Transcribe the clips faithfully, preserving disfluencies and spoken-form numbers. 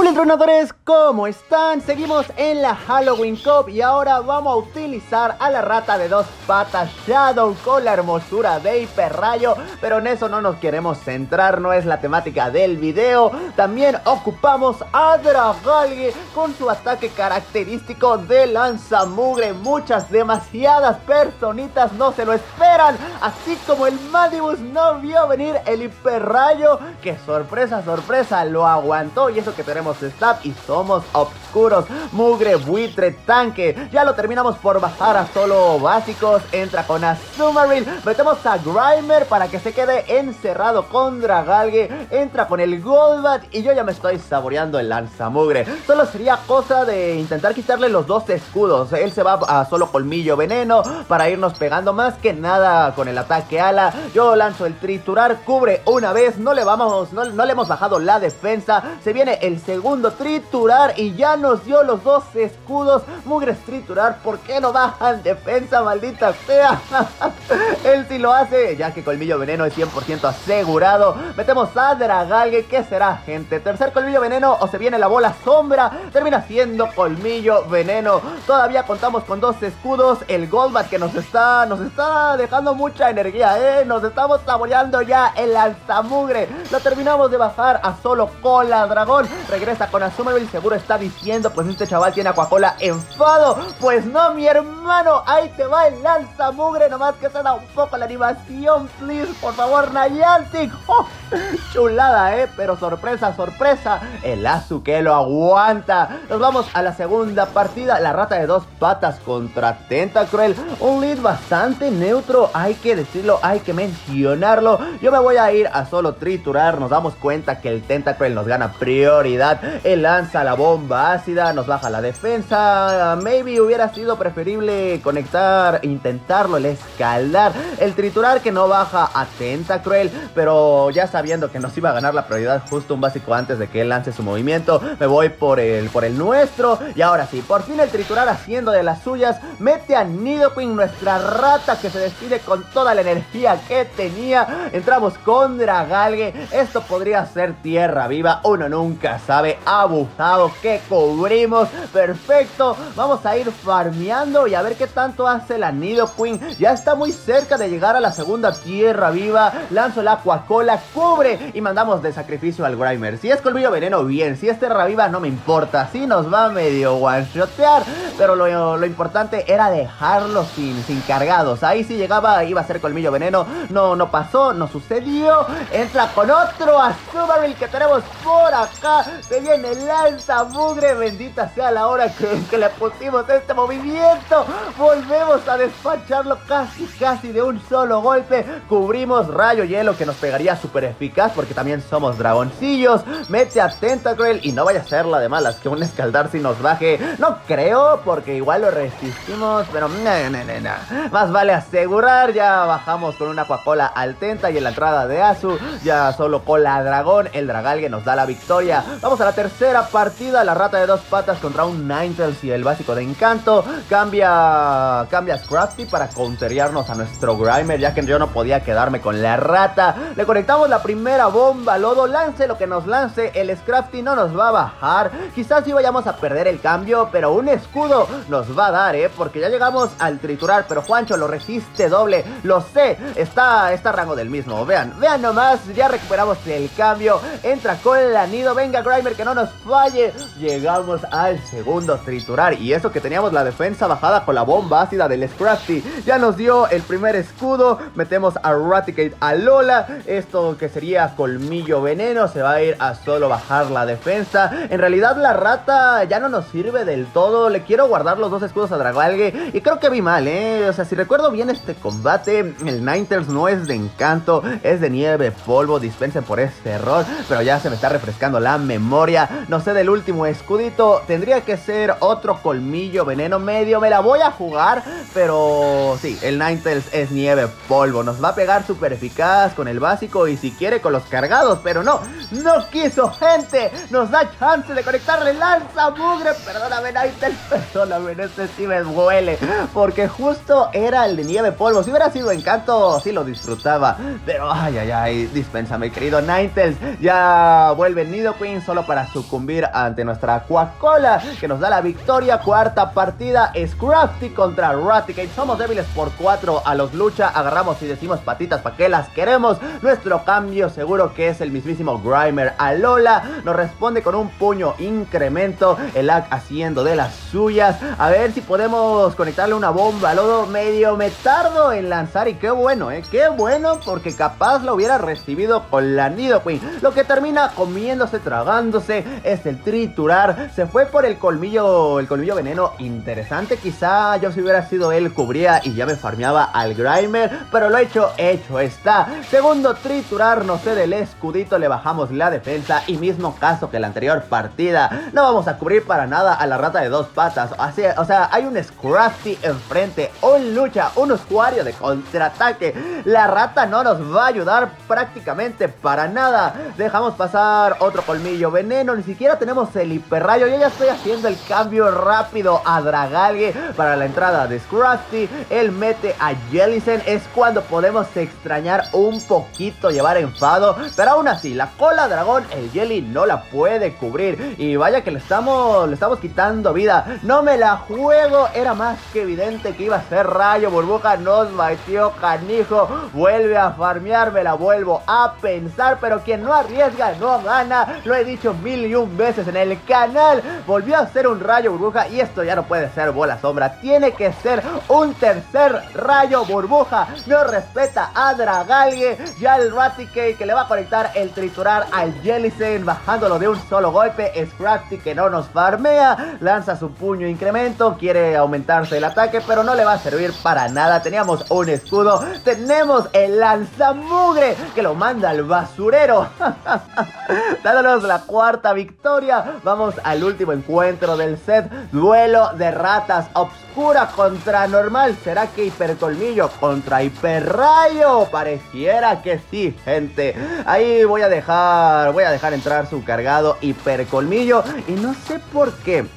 Hola entrenadores, ¿cómo están? Seguimos en la Halloween Cup y ahora vamos a utilizar a la rata de dos patas Shadow con la hermosura de Hiperrayo, pero en eso no nos queremos centrar, no es la temática del video. También ocupamos a Dragalge con su ataque característico de lanzamugre. Muchas, demasiadas personitas no se lo esperan, así como el Madibus no vio venir el Hiperrayo, que sorpresa, sorpresa, lo aguantó, y eso que tenemos stab y somos oscuros. Mugre, buitre, tanque. Ya lo terminamos por bajar a solo básicos. Entra con Azumarill. Metemos a Grimer para que se quede encerrado con Dragalge. Entra con el Golbat y yo ya me estoy saboreando el lanzamugre. Solo sería cosa de intentar quitarle los dos escudos. Él se va a solo colmillo veneno para irnos pegando más que nada con el ataque ala. Yo lanzo el triturar, cubre una vez. No le vamos, no, no le hemos bajado la defensa. Se viene el segundo triturar y ya nos dio los dos escudos. Mugres triturar, ¿por qué no bajan defensa, maldita sea? Él sí lo hace, ya que colmillo veneno es cien por ciento asegurado. Metemos a Dragalge. ¿Qué será, gente? ¿Tercer colmillo veneno o se viene la bola sombra? Termina siendo colmillo veneno. Todavía contamos con dos escudos. El Golbat que nos está, nos está dejando mucha energía, ¿eh? Nos estamos saboreando ya el lanzamugre. Lo terminamos de bajar a solo cola dragón. Regresa con Azumarill, seguro está diciendo, pues este chaval tiene Aquacola enfado. Pues no, mi hermano, ahí te va el lanzamugre, nomás que se da un poco la animación, please, por favor, Niantic. Oh, chulada, eh, pero sorpresa, sorpresa, el Azu que lo aguanta. Nos vamos a la segunda partida, la rata de dos patas contra Tentacruel. Un lead bastante neutro, hay que decirlo, hay que mencionarlo. Yo me voy a ir a solo triturar. Nos damos cuenta que el Tentacruel nos gana prioridad. Él lanza la bomba ácida, nos baja la defensa. Maybe hubiera sido preferible conectar, intentarlo, el escaldar, el triturar que no baja a Tentacruel, pero ya sabiendo que nos iba a ganar la prioridad justo un básico antes de que él lance su movimiento, me voy por el, por el nuestro. Y ahora sí, por fin el triturar haciendo de las suyas. Mete a Nidoqueen, nuestra rata que se despide con toda la energía que tenía. Entramos con Dragalge. Esto podría ser tierra viva, uno nunca sabe. Abusado que cubrimos, perfecto. Vamos a ir farmeando y a ver qué tanto hace la Nidoqueen. Ya está muy cerca de llegar a la segunda tierra viva. Lanzo el Aquacola, cubre y mandamos de sacrificio al Grimer. Si es colmillo veneno, bien. Si es tierra viva, no me importa. Si nos va a medio one-shotear, pero lo, lo importante era dejarlo sin, sin cargados. Ahí si llegaba iba a ser colmillo veneno. No, no pasó, no sucedió. Entra con otro Azumarill que tenemos por acá. Se viene el lanzamugre, bendita sea la hora que, que le pusimos este movimiento. Volvemos a despacharlo casi, casi de un solo golpe. Cubrimos rayo hielo que nos pegaría súper eficaz porque también somos dragoncillos. Mete a Tentacruel y no vaya a ser la de malas que un escaldar si nos baje. No creo, porque igual lo resistimos, pero no, no, no, no. Más vale asegurar. Ya bajamos con una Aquacola al Tenta y en la entrada de Azu ya solo cola dragón. El Dragalge nos da la victoria. Vamos a la tercera partida, la rata de dos patas contra un Ninetales y el básico de encanto. Cambia cambia Scrafty para counterearnos a nuestro Grimer, ya que yo no podía quedarme con la rata. Le conectamos la primera bomba lodo. Lance lo que nos lance, el Scrafty no nos va a bajar. Quizás sí vayamos a perder el cambio, pero un escudo nos va a dar, eh, porque ya llegamos al triturar, pero Juancho lo resiste doble. Lo sé, está, está a rango del mismo. Vean, vean nomás, ya recuperamos el cambio. Entra con la Nido, venga Grimer que no nos falle. Llegamos al segundo triturar y eso que teníamos la defensa bajada con la bomba ácida del Scrafty. Ya nos dio el primer escudo. Metemos a Raticate a Lola. Esto que sería colmillo veneno se va a ir a solo bajar la defensa. En realidad la rata ya no nos sirve del todo. Le quiero guardar los dos escudos a Dragalge y creo que vi mal, eh. O sea, si recuerdo bien este combate, el Ninetales no es de encanto, es de nieve, polvo. Dispensen por este error, pero ya se me está refrescando la memoria. No sé del último escudito. Tendría que ser otro colmillo veneno medio. Me la voy a jugar, pero sí, el Ninetales es nieve, polvo. Nos va a pegar súper eficaz con el básico y si quiere con los cargados, pero no, no quiso, gente. Nos da chance de conectarle lanzamugre. Perdóname, Ninetales, perdóname, este sí me duele, porque justo era el de nieve, polvo. Si hubiera sido encanto, sí lo disfrutaba, pero ay, ay, ay, dispénsame, querido Ninetales. Ya vuelve Nidoqueen solo para para sucumbir ante nuestra Coca-Cola, que nos da la victoria. Cuarta partida, Scrafty contra Raticate. Somos débiles por cuatro a los lucha, agarramos y decimos patitas pa' que las queremos. Nuestro cambio seguro que es el mismísimo Grimer Alola. Nos responde con un puño incremento, el Ag haciendo de las suyas. A ver si podemos conectarle una bomba al lodo. Medio me tardo en lanzar y qué bueno, eh, qué bueno, porque capaz lo hubiera recibido con la Nidoqueen. Lo que termina comiéndose, tragándose, es el triturar. Se fue por el colmillo, el colmillo veneno. Interesante, quizá yo si hubiera sido él cubría y ya me farmeaba al Grimer, pero lo hecho, hecho está. Segundo triturar, no sé, del escudito le bajamos la defensa y mismo caso que la anterior partida. No vamos a cubrir para nada a la rata de dos patas. Así, o sea, hay un Scrafty enfrente, un lucha, un usuario de contraataque. La rata no nos va a ayudar prácticamente para nada. Dejamos pasar otro colmillo veneno. Ni siquiera tenemos el hiperrayo. Yo ya estoy haciendo el cambio rápido a Dragalge para la entrada de Scrafty. Él mete a Jellicent. Es cuando podemos extrañar un poquito, llevar enfado, pero aún así la cola dragón, el Jelly no la puede cubrir. Y vaya que le estamos, le estamos quitando vida. No me la juego. Era más que evidente que iba a ser rayo. Burbuja nos batió canijo. Vuelve a farmear, me la vuelvo a pensar, pero quien no arriesga no gana. Lo he dicho mil y un veces en el canal. Volvió a ser un rayo burbuja y esto ya no puede ser bola sombra. Tiene que ser un tercer rayo burbuja. No respeta a Dragalge. Ya el Raticate que le va a conectar el triturar al Jellicent, bajándolo de un solo golpe. Scrafty que no nos farmea, lanza su puño incremento, quiere aumentarse el ataque, pero no le va a servir para nada. Teníamos un escudo, tenemos el lanzamugre que lo manda al basurero. Dándonos la cuarta victoria. Vamos al último encuentro del set, duelo de ratas. Obscura contra normal. ¿Será que hipercolmillo contra hiperrayo? Pareciera que sí, gente. Ahí voy a dejar, voy a dejar entrar su cargado hipercolmillo. Y no sé por qué,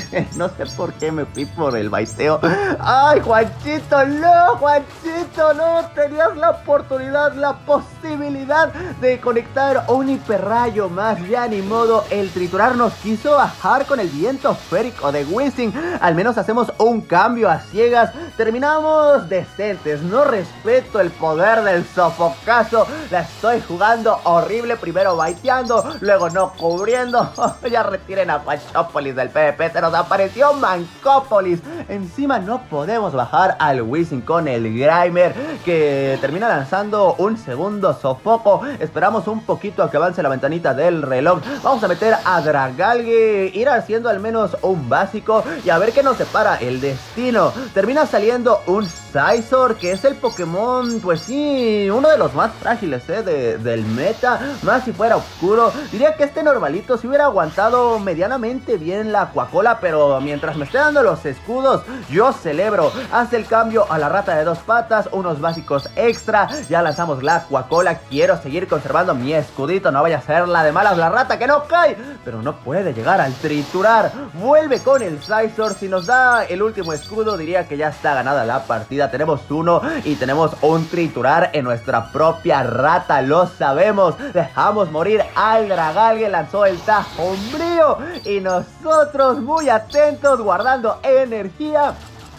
no sé por qué me fui por el baiteo. ¡Ay, Juanchito! ¡No, Juanchito! No tenías la oportunidad, la posibilidad de conectar un hiperrayo más. Ya ni modo, el triturar nos quiso bajar con el viento férico de Winston. Al menos hacemos un cambio a ciegas. Terminamos decentes. No respeto el poder del sofocazo. La estoy jugando horrible. Primero baiteando, luego no cubriendo. Ya retiren a Juanchópolis del PvP. Se nos apareció Mancópolis. Encima no podemos bajar al Wizzing con el Grimer, que termina lanzando un segundo sofoco. Esperamos un poquito a que avance la ventanita del reloj. Vamos a meter a Dragalge, ir haciendo al menos un básico y a ver qué nos separa el destino. Termina saliendo un Scizor, que es el Pokémon, pues sí, uno de los más frágiles eh, de, del meta. Más si fuera oscuro. Diría que este normalito si hubiera aguantado medianamente bien la Coca-Cola, pero mientras me esté dando los escudos, yo celebro. Hace el cambio a la rata de dos patas, unos básicos extra. Ya lanzamos la Coca-Cola. Quiero seguir conservando mi escudito. No vaya a ser la de malas la rata que no cae, pero no puede llegar al triturar. Vuelve con el Scizor. Si nos da el último escudo, diría que ya está ganada la partida. Tenemos uno y tenemos un triturar en nuestra propia rata. Lo sabemos. Dejamos morir al Dragalge. Lanzó el Tajo Umbrío y nosotros muy atentos, guardando energía.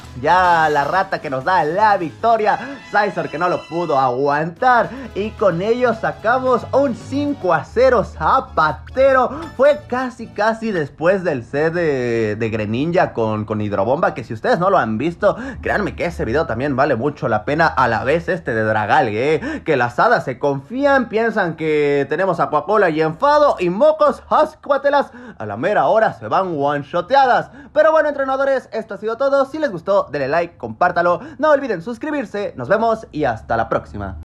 Ya la rata que nos da la victoria. Scizor que no lo pudo aguantar. Y con ello sacamos un cinco a cero zapatero. Fue casi casi después del set de, de Greninja con, con Hidrobomba, que si ustedes no lo han visto, créanme que ese video también vale mucho la pena. A la vez este de Dragalge, ¿eh? Que las hadas se confían, piensan que tenemos a Coca-Cola y enfado, y mocos, ascuatelas, a la mera hora se van one-shoteadas. Pero bueno, entrenadores, esto ha sido todo. Si les gustó, denle like, compártalo, no olviden suscribirse. Nos vemos y hasta la próxima.